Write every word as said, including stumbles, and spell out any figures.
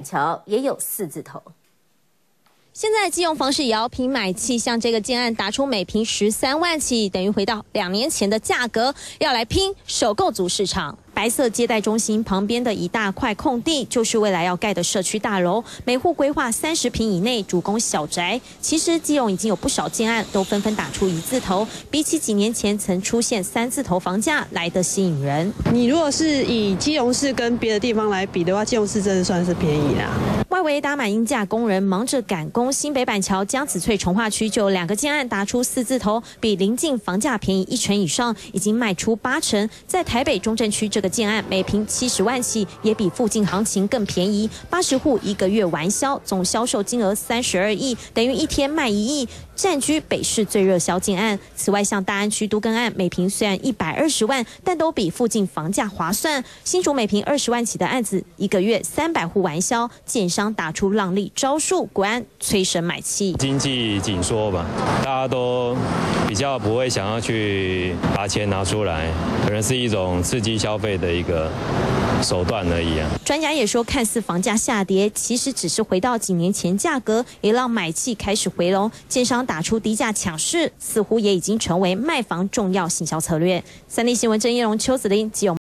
桥也有四字头。 现在基隆房市也要拼买气，像这个建案打出每平十三万起，等于回到两年前的价格，要来拼首购族市场。白色接待中心旁边的一大块空地，就是未来要盖的社区大楼，每户规划三十平以内，主攻小宅。其实基隆已经有不少建案都纷纷打出一字头，比起几年前曾出现三字头房价来得吸引人。 你如果是以基隆市跟别的地方来比的话，基隆市真的算是便宜啦。 外围打满鹰架，工人忙着赶工。新北板桥江子翠重划区就有两个建案打出四字头，比邻近房价便宜一成以上，已经卖出八成。在台北中正区这个建案每平七十万起，也比附近行情更便宜。八十户一个月完销，总销售金额三十二亿，等于一天卖一亿，占据北市最热销建案。此外，像大安区都更案，每平虽然一百二十万，但都比附近房价划算。新竹每平二十万起的案子，一个月三百户完销，建商 打出浪力招数，果然催生买气。 经济紧缩吧，大家都比较不会想要去把钱拿出来，可能是一种刺激消费的一个手段而已啊。 专家也说，看似房价下跌，其实只是回到几年前价格，也让买气开始回笼。建商打出低价抢市，似乎也已经成为卖房重要行销策略。三立新闻郑叶荣、邱子玲、基隆。